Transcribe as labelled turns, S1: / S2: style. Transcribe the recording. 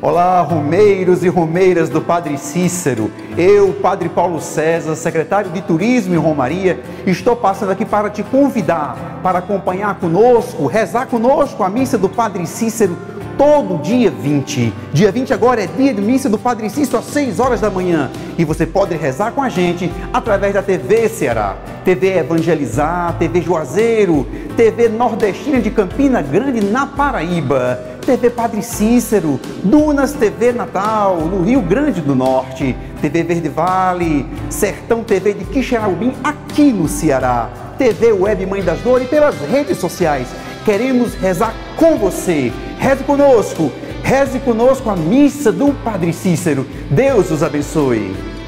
S1: Olá, romeiros e romeiras do Padre Cícero. Eu, Padre Paulo César, secretário de Turismo e Romaria, estou passando aqui para te convidar para acompanhar conosco, rezar conosco a missa do Padre Cícero todo dia 20. Dia 20 agora é dia de missa do Padre Cícero às 6 horas da manhã. E você pode rezar com a gente através da TV Ceará, TV Evangelizar, TV Juazeiro, TV Nordestina de Campina Grande, na Paraíba, TV Padre Cícero, Dunas TV Natal, no Rio Grande do Norte, TV Verde Vale, Sertão TV de Quixeramobim, aqui no Ceará, TV Web Mãe das Dores e pelas redes sociais. Queremos rezar com você. Reze conosco a missa do Padre Cícero. Deus os abençoe.